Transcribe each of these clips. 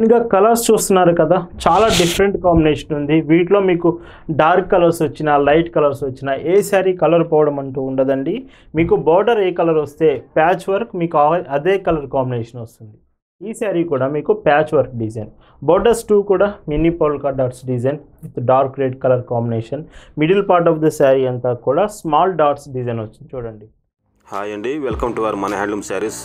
ఇంకా కలర్స్ చూస్తున్నారు కదా, చాలా డిఫరెంట్ కాంబినేషన్ ఉంది. వీటిలో మీకు డార్క్ కలర్స్ వచ్చినా లైట్ కలర్స్ వచ్చినా ఏ శారీ కలర్ పోవడం అంటూ ఉండదండి. మీకు బార్డర్ ఏ కలర్ వస్తే ప్యాచ్ వర్క్ మీకు అదే కలర్ కాంబినేషన్ వస్తుంది. ఈ శారీ కూడా మీకు ప్యాచ్ వర్క్ డిజైన్, బోర్డర్స్ 2 కూడా mini polka dots design with dark red colour combination. Middle part of the sari అంతా కూడా స్మాల్ డాట్స్ డిజైన్ వచ్చింది చూడండి. హాయ్ అండి, వెల్కమ్ టు అవర్ మన హ్యాండ్లూమ్ శారీస్.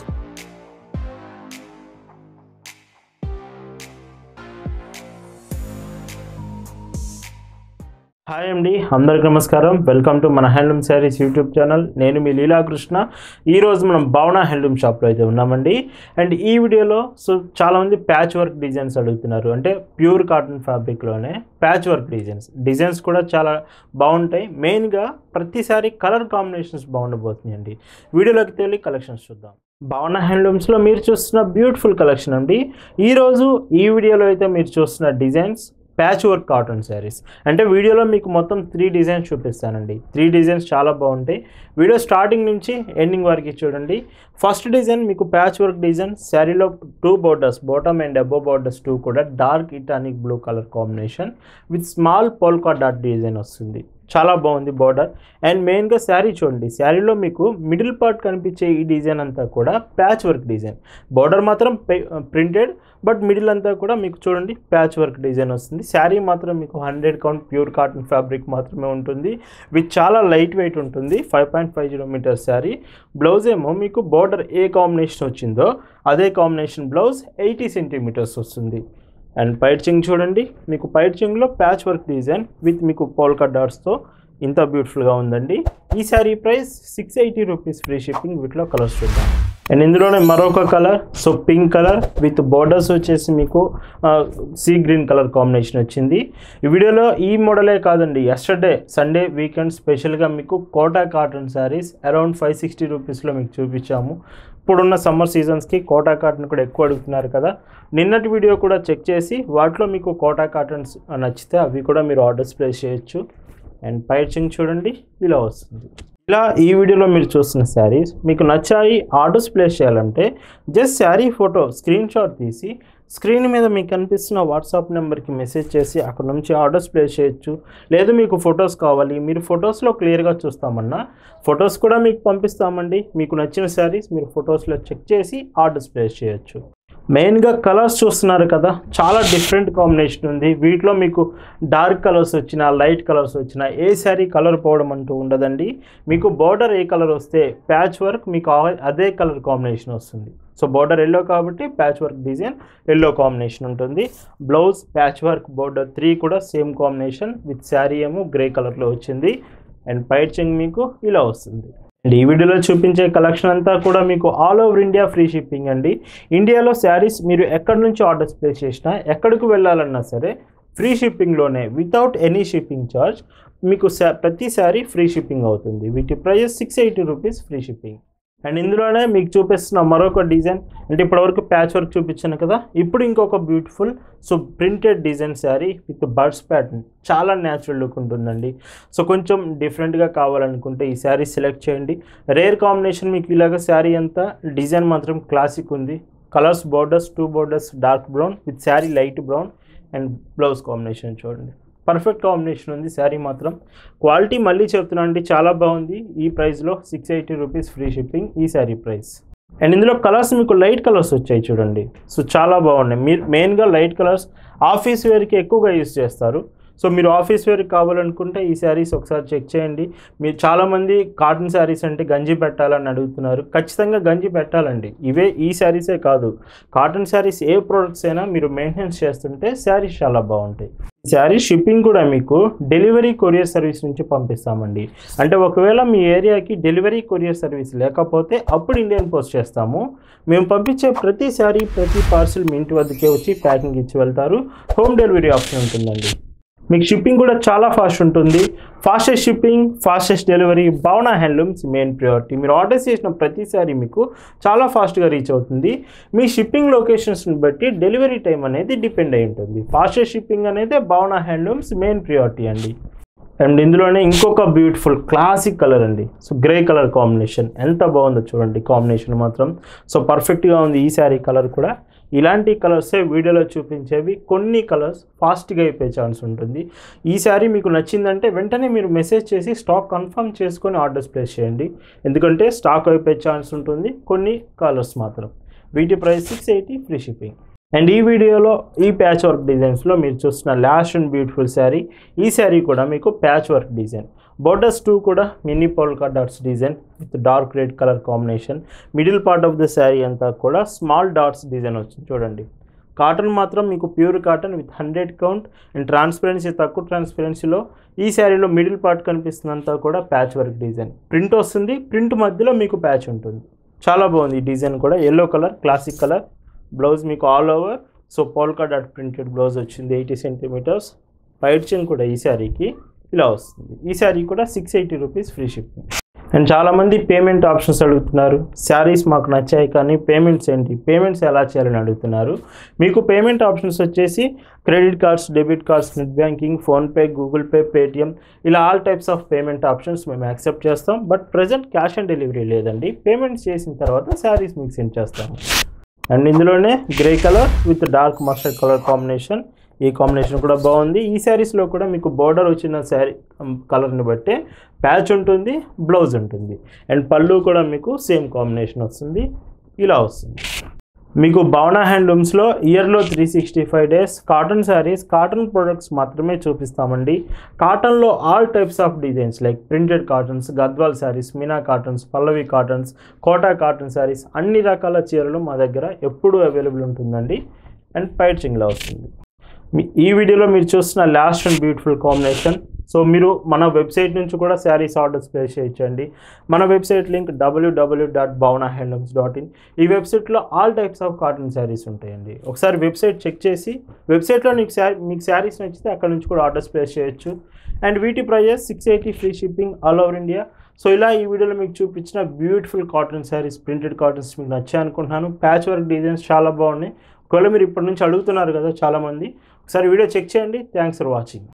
హాయ్ అండి, అందరికీ నమస్కారం. వెల్కమ్ టు మన హ్యాండ్లూమ్ శారీస్ యూట్యూబ్ ఛానల్. నేను మీ లీలాకృష్ణ. ఈరోజు మనం భావన హ్యాండ్లూమ్ షాప్లో అయితే ఉన్నామండి. అండ్ ఈ వీడియోలో చాలామంది ప్యాచ్ వర్క్ డిజైన్స్ అడుగుతున్నారు. అంటే ప్యూర్ కాటన్ ఫ్యాబ్రిక్లోనే ప్యాచ్ వర్క్ డిజైన్స్ కూడా చాలా బాగుంటాయి. మెయిన్గా ప్రతిసారి కలర్ కాంబినేషన్స్ బాగుండబోతున్నాయండి. వీడియోలోకి వెళ్ళి కలెక్షన్స్ చూద్దాం. భావన హ్యాండ్లూమ్స్లో మీరు చూస్తున్న బ్యూటిఫుల్ కలెక్షన్ అండి. ఈరోజు ఈ వీడియోలో అయితే మీరు చూస్తున్న designs patch work cotton saris. అంటే వీడియోలో మీకు మొత్తం 3 డిజైన్స్ చూపిస్తానండి. 3 డిజైన్స్ చాలా బాగుంటాయి. వీడియో స్టార్టింగ్ నుంచి ఎండింగ్ వరకు చూడండి. ఫస్ట్ డిజైన్ మీకు ప్యాచ్ వర్క్ డిజైన్. శారీలో 2 borders, bottom and above borders 2 కూడా డార్క్ ఇటానిక్ blue colour combination with small polka dot design వస్తుంది. చాలా బాగుంది బార్డర్. అండ్ మెయిన్గా శారీ చూడండి, శారీలో మీకు మిడిల్ పార్ట్ కనిపించే ఈ డిజైన్ అంతా కూడా ప్యాచ్ వర్క్ డిజైన్. బార్డర్ మాత్రం ప్రింటెడ్, బట్ మిడిల్ అంతా కూడా మీకు చూడండి ప్యాచ్ వర్క్ డిజైన్ వస్తుంది. శారీ మాత్రం మీకు 100 కౌంట్ ప్యూర్ కాటన్ ఫ్యాబ్రిక్ మాత్రమే ఉంటుంది. విత్ చాలా లైట్ వెయిట్ ఉంటుంది. 5.50 మీటర్స్ శారీ. బ్లౌజ్ ఏమో మీకు బార్డర్ ఏ కాంబినేషన్ వచ్చిందో అదే కాంబినేషన్ బ్లౌజ్ 80 సెంటీమీటర్స్ వస్తుంది. అండ్ పైచింగ్ చూడండి, మీకు పైచింగ్లో ప్యాచ్ వర్క్ డిజైన్ విత్ మీకు పోల్కా డాట్స్తో ఇంత బ్యూటిఫుల్గా ఉందండి. ఈ sari price 680 rupees free shipping. వీటిలో కలర్స్ చూద్దాం. అండ్ ఇందులోనే మరొక colour, pink colour with borders వచ్చేసి మీకు సీ గ్రీన్ కలర్ కాంబినేషన్ వచ్చింది. ఈ వీడియోలో ఈ మోడలే కాదండి, ఎస్టర్డే సండే వీకెండ్ స్పెషల్గా మీకు కోటా కాటన్ శారీస్ అరౌండ్ 560 రూపీస్లో మీకు చూపించాము. ఇప్పుడున్న సమ్మర్ సీజన్స్కి కోటా కాటన్ కూడా ఎక్కువ అడుగుతున్నారు కదా. నిన్నటి వీడియో కూడా చెక్ చేసి వాటిలో మీకు కోటా కాటన్స్ నచ్చితే అవి కూడా మీరు ఆర్డర్స్ ప్లేస్ చేయొచ్చు. అండ్ పైచింగ్ చూడండి ఇలా వస్తుంది. ఇలా ఈ వీడియోలో మీరు చూస్తున్న శారీస్ మీకు నచ్చాయి, ఆర్డర్స్ ప్లేస్ చేయాలంటే just sari photo screen shot తీసి స్క్రీన్ మీద మీకు కనిపిస్తున్న వాట్సాప్ నెంబర్కి మెసేజ్ చేసి అక్కడ నుంచి ఆర్డర్స్ ప్లేస్ చేయొచ్చు. లేదు మీకు ఫొటోస్ కావాలి, మీరు ఫొటోస్లో క్లియర్గా చూస్తామన్నా ఫొటోస్ కూడా మీకు పంపిస్తామండి. మీకు నచ్చిన శారీస్ మీరు ఫొటోస్లో చెక్ చేసి ఆర్డర్స్ ప్లేస్ చేయొచ్చు. మెయిన్గా కలర్స్ చూస్తున్నారు కదా, చాలా డిఫరెంట్ కాంబినేషన్ ఉంది. వీటిలో మీకు డార్క్ కలర్స్ వచ్చినా లైట్ కలర్స్ వచ్చినా ఏ శారీ కలర్ పోవడం అంటూ ఉండదండి. మీకు బార్డర్ ఏ కలర్ వస్తే ప్యాచ్ వర్క్ మీకు అదే కలర్ కాంబినేషన్ వస్తుంది. సో బార్డర్ ఎల్లో కాబట్టి patch work design yellow combination ఉంటుంది. బ్లౌజ్ ప్యాచ్ వర్క్, బార్డర్ 3 కూడా సేమ్ కాంబినేషన్ విత్ శారీ ఏమో గ్రే కలర్లో వచ్చింది. అండ్ పైచింగ్ మీకు ఇలా వస్తుంది. అండ్ ఈ వీడియోలో చూపించే కలెక్షన్ అంతా కూడా మీకు all over India free shipping అండి. ఇండియాలో శారీస్ మీరు ఎక్కడి నుంచి ఆర్డర్స్ ప్లేస్ చేసినా ఎక్కడికి వెళ్ళాలన్నా సరే ఫ్రీ షిప్పింగ్లోనే వితౌట్ ఎనీ షిప్పింగ్ ఛార్జ్ మీకు ప్రతి శారీ ఫ్రీ షిప్పింగ్ అవుతుంది. వీటి price 680 rupees free shipping. And ఇందులోనే మీకు చూపిస్తున్న మరొక డిజైన్, అంటే ఇప్పటివరకు ప్యాచ్ వర్క్ చూపించాను కదా, ఇప్పుడు ఇంకొక beautiful printed design sari with birds pattern. చాలా న్యాచురల్ లుక్ ఉంటుందండి. సో కొంచెం డిఫరెంట్గా కావాలనుకుంటే ఈ శారీ సెలెక్ట్ చేయండి. రేర్ కాంబినేషన్ మీకు ఇలాగ శారీ అంతా, డిజైన్ మాత్రం క్లాసిక్ ఉంది. Colours borders 2 borders dark brown with sari light brown. And blouse combination చూడండి, పర్ఫెక్ట్ కాంబినేషన్ ఉంది. శారీ మాత్రం క్వాలిటీ మళ్ళీ చెప్తున్నా అండి, చాలా బాగుంది. ఈ ప్రైస్లో 680 రూపీస్ ఫ్రీ షిప్పింగ్ ఈ శారీ ప్రైస్. అండ్ ఇందులో కలర్స్ మీకు లైట్ కలర్స్ వచ్చాయి చూడండి. సో చాలా బాగున్నాయి. మీరు మెయిన్గా లైట్ కలర్స్ ఆఫీస్ వేర్కి ఎక్కువగా యూజ్ చేస్తారు. సో మీరు ఆఫీస్ వేర్కి కావాలనుకుంటే ఈ శారీస్ ఒకసారి చెక్ చేయండి. మీరు చాలామంది కాటన్ శారీస్ అంటే గంజి పెట్టాలని అడుగుతున్నారు. ఖచ్చితంగా గంజి పెట్టాలండి. ఈ శారీసే కాదు, కాటన్ శారీస్ ఏ ప్రోడక్ట్స్ అయినా మీరు మెయింటెనెన్స్ చేస్తుంటే శారీస్ చాలా బాగుంటాయి. శారీ షిప్పింగ్ కూడా మీకు డెలివరీ కొరియర్ సర్వీస్ నుంచి పంపిస్తామండి. అంటే ఒకవేళ మీ ఏరియాకి డెలివరీ కొరియర్ సర్వీస్ లేకపోతే అప్పుడు ఇండియన్ పోస్ట్ చేస్తాము. మేము పంపించే ప్రతి శారీ ప్రతి పార్సిల్ మీ ఇంటి వద్దకే వచ్చి ప్యాకింగ్ ఇచ్చి వెళ్తారు. హోమ్ డెలివరీ ఆప్షన్ ఉంటుందండి. మీకు షిప్పింగ్ కూడా చాలా ఫాస్ట్ ఉంటుంది. Fastest shipping, fastest delivery Bhavana handlooms main priority. మీరు ఆర్డర్ చేసిన ప్రతిసారి మీకు చాలా ఫాస్ట్గా రీచ్ అవుతుంది. మీ షిప్పింగ్ లొకేషన్స్ని బట్టి డెలివరీ టైం అనేది డిపెండ్ అయి ఉంటుంది. ఫాస్టెస్ట్ షిప్పింగ్ అనేది భావన హ్యాండ్లూమ్స్ మెయిన్ ప్రియారిటీ అండి. అండ్ ఇందులోనే ఇంకొక బ్యూటిఫుల్ క్లాసిక్ కలర్ అండి. సో గ్రే కలర్ కాంబినేషన్ ఎంత బాగుందో చూడండి. కాంబినేషన్ మాత్రం సో పర్ఫెక్ట్గా ఉంది. ఈ శారీ కలర్ కూడా ఇలాంటి కలర్సే వీడియోలో చూపించేవి. కొన్ని కలర్స్ ఫాస్ట్గా అయిపోయే ఛాన్స్ ఉంటుంది. ఈ శారీ మీకు నచ్చిందంటే వెంటనే మీరు మెసేజ్ చేసి స్టాక్ కన్ఫర్మ్ చేసుకొని ఆర్డర్స్ ప్లేస్ చేయండి. ఎందుకంటే స్టాక్ అయిపోయే ఛాన్స్ ఉంటుంది కొన్ని కలర్స్ మాత్రం. వీటి ప్రైస్ 680 ఫ్రీ షిప్పింగ్. అండ్ ఈ వీడియోలో ఈ ప్యాచ్ వర్క్ డిజైన్స్లో మీరు చూస్తున్న లాస్ట్ అండ్ బ్యూటిఫుల్ శారీ. ఈ శారీ కూడా మీకు ప్యాచ్ వర్క్ డిజైన్. బోర్డర్స్ 2 కూడా mini polka dots design with dark red colour combination. Middle part of the sari అంతా కూడా స్మాల్ డాట్స్ డిజైన్ వచ్చింది చూడండి. కాటన్ మాత్రం మీకు pure cotton with 100 count and transparency, తక్కువ ట్రాన్స్పరెన్సీలో ఈ శారీలో మిడిల్ పార్ట్ కనిపిస్తుందంతా కూడా ప్యాచ్ వర్క్ డిజైన్. ప్రింట్ వస్తుంది, ప్రింట్ మధ్యలో మీకు ప్యాచ్ ఉంటుంది. చాలా బాగుంది ఈ డిజైన్ కూడా. Yellow colour, classic colour. Blouse మీకు all over so polka dot printed blouse వచ్చింది 80 సెంటీమీటర్స్. పైడ్చింగ్ కూడా ఈ శారీకి ఇలా వస్తుంది. ఈ శారీ కూడా 680 రూపీస్ ఫ్రీ షిప్పింగ్. అండ్ చాలామంది పేమెంట్ ఆప్షన్స్ అడుగుతున్నారు. శారీస్ మాకు నచ్చాయి కానీ పేమెంట్స్ ఏంటి, పేమెంట్స్ ఎలా చేయాలని అడుగుతున్నారు. మీకు పేమెంట్ ఆప్షన్స్ వచ్చేసి credit cards, debit cards, net banking, PhonePe, Google pay, Paytm, ఇలా all types of payment options మేము యాక్సెప్ట్ చేస్తాం. But present cash on delivery లేదండి. పేమెంట్స్ చేసిన తర్వాత శారీస్ మీకు సెండ్ చేస్తాము. అండ్ ఇందులోనే grey colour with dark mustard colour combination. ఈ కాంబినేషన్ కూడా బాగుంది. ఈ శారీస్లో కూడా మీకు బోర్డర్ వచ్చిన శారీ కలర్ని బట్టే ప్యాచ్ ఉంటుంది, బ్లౌజ్ ఉంటుంది. అండ్ పళ్ళు కూడా మీకు సేమ్ కాంబినేషన్ వస్తుంది, ఇలా వస్తుంది. మీకు భావన హ్యాండ్లూమ్స్లో ఇయర్లో 365 days cotton saris, cotton products మాత్రమే చూపిస్తామండి. కాటన్లో all types of designs like printed cottons, Gadwal saris, Meena cottons, Pallavi cottons, Kota cotton saris, అన్ని రకాల చీరలు మా దగ్గర ఎప్పుడూ అవైలబుల్ ఉంటుందండి. అండ్ పైచింగ్లో వస్తుంది. ఈ వీడియోలో మీరు చూస్తున్న last and beautiful combination. So మీరు మన వెబ్సైట్ నుంచి కూడా శారీస్ ఆర్డర్స్ ప్లేస్ చేయొచ్చండి. మన వెబ్సైట్ లింక్ www.bhavanahandlooms.in. ఈ వెబ్సైట్లో all types of cotton saris ఉంటాయండి. ఒకసారి వెబ్సైట్ చెక్ చేసి వెబ్సైట్లో మీకు శారీస్ నచ్చితే అక్కడ నుంచి కూడా ఆర్డర్స్ ప్లేస్ చేయొచ్చు. అండ్ వీటి prices 680 free shipping all over India. So ఇలా ఈ వీడియోలో మీకు చూపించిన beautiful cotton saris, printed cottons మీకు నచ్చాయి అనుకుంటున్నాను. ప్యాచ్ వర్క్ డిజైన్స్ చాలా బాగున్నాయి. ఒకవేళ మీరు ఇప్పటి నుంచి అడుగుతున్నారు కదా చాలామంది, ఒకసారి వీడియో చెక్ చేయండి. Thanks for watching.